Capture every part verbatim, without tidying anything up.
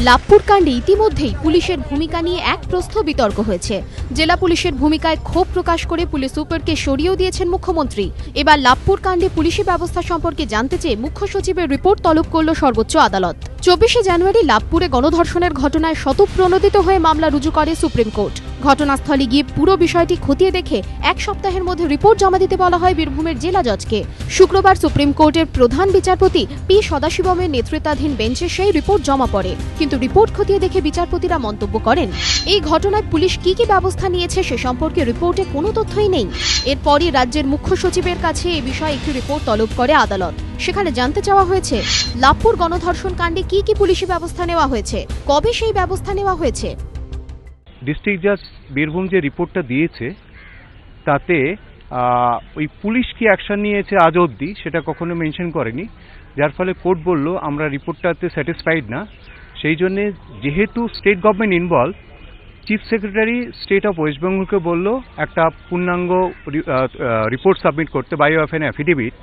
লাভপুর কাণ্ডে ইতিমধ্যেই পুলিশের ভূমিকা নিয়ে এক প্রস্থ বিতর্ক হয়েছে। জেলা পুলিশের ভূমিকায় ক্ষোভ প্রকাশ করে পুলিশ সুপারকে সরিয়েও দিয়েছেন মুখ্যমন্ত্রী। এবার লাভপুর কাণ্ডে পুলিশি ব্যবস্থা সম্পর্কে জানতে চেয়ে মুখ্য সচিবের রিপোর্ট তলব করল সর্বোচ্চ আদালত। চব্বিশে জানুয়ারি লাভপুরে গণধর্ষণের ঘটনায় স্বতঃপ্রণোদিত হয়ে মামলা রুজু করে সুপ্রিম কোর্ট। ঘটনাস্থলে গিয়ে পুরো বিষয়টি খতিয়ে দেখে এক সপ্তাহের মধ্যে রিপোর্ট জমা দিতে বলা হয় বীরভূমের জেলা জজকে। শুক্রবার সুপ্রিম কোর্টের প্রধান বিচারপতি পি সদাশিবমের নেতৃত্বাধীন বেঞ্চে সেই রিপোর্ট জমা পড়ে। কিন্তু রিপোর্ট খতিয়ে দেখে বিচারপতিরা মন্তব্য করেন, এই ঘটনায় পুলিশ কি কি ব্যবস্থা নিয়েছে সে সম্পর্কে রিপোর্টে কোনো তথ্যই নেই। এরপরই রাজ্যের মুখ্য সচিবের কাছে এ বিষয়ে একটি রিপোর্ট তলব করে আদালত। সেখানে জানতে চাওয়া হয়েছে লাভপুর গণধর্ষণ কাণ্ডে কি কি পুলিশি ব্যবস্থা নেওয়া হয়েছে, কবে সেই ব্যবস্থা নেওয়া হয়েছে। ডিস্ট্রিক্ট জাজ বীরভূম যে রিপোর্টটা দিয়েছে তাতে ওই পুলিশ কি অ্যাকশন নিয়েছে আজ অবধি সেটা কখনো মেনশন করেনি, যার ফলে কোর্ট বলল আমরা রিপোর্টটাতে স্যাটিসফাইড না। সেই জন্যে যেহেতু state government involve, chief secretary state of west বেঙ্গলকে বলল একটা পূর্ণাঙ্গ রিপোর্ট সাবমিট করতে বাই অফ অ্যান অ্যাফিডেভিট,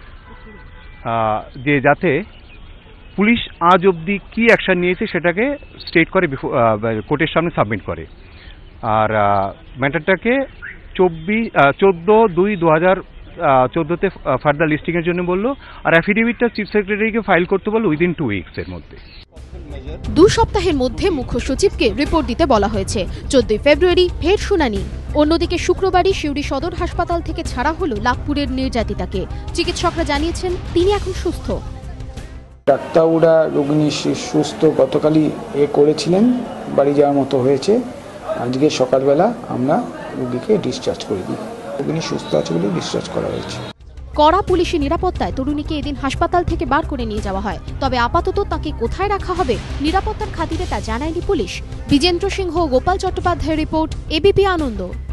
যে যাতে পুলিশ আজ অবধি কি অ্যাকশন নিয়েছে সেটাকে স্টেট করে কোর্টের সামনে সাবমিট করে। আর ম্যাটারটাকে চব্বিশ চোদ্দ দুই দু হাজার চোদ্দোতে ফার্দার লিস্টিং এর জন্য বললো, আর অ্যাফিডেভিটটা চিফ সেক্রেটারিকে ফাইল করতে বললো উইদিন টু উইকস এর মধ্যে। দু সপ্তাহের মধ্যে মুখ্য সচিবকে রিপোর্ট দিতে বলা হয়েছে। চোদ্দই ফেব্রুয়ারি ফের শুনানি। অন্যদিকে শুক্রবারই সিউড়ি সদর হাসপাতাল থেকে ছাড়া হলো লাভপুরের নির্যাতিতাকে। চিকিৎসকরা জানিয়েছেন তিনি এখন সুস্থ। ডাক্তাররা রোগিনী সুস্থ গতকালই এ করেছিলেন, বাড়ি যাওয়ার মতো হয়েছে। আজকে সকালবেলা আমরা রোগীকে ডিসচার্জ করে দিই। রোগিনী সুস্থ আছে বলে ডিসচার্জ করা হয়েছে। কড়া পুলিশি নিরাপত্তায় তরুণীকে এদিন হাসপাতাল থেকে বার করে নিয়ে যাওয়া হয়। তবে আপাতত তাকে কোথায় রাখা হবে নিরাপত্তার খাতিরে তা জানায়নি পুলিশ। বিজেন্দ্র সিংহ ও গোপাল চট্টোপাধ্যায়ের রিপোর্ট, এবিপি আনন্দ।